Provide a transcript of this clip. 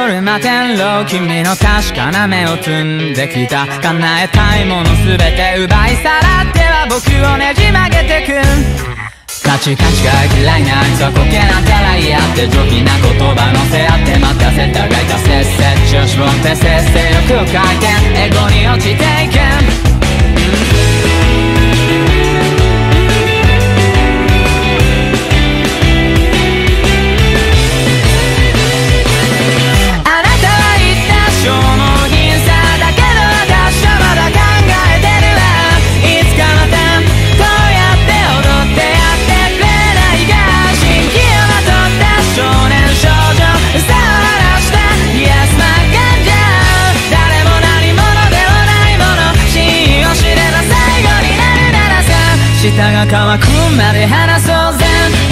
車天狼、君の確かな目を摘んできた。叶えたいものすべて奪いさらっては僕をねじ曲げてく。カチカチが嫌いなあいつはコケなんたら嫌って上品な言葉乗せ合って待たせたがいた。せっせ調子乗ってせっせよく回転、エゴに落ちていけ。舌が乾くまで話そうぜ。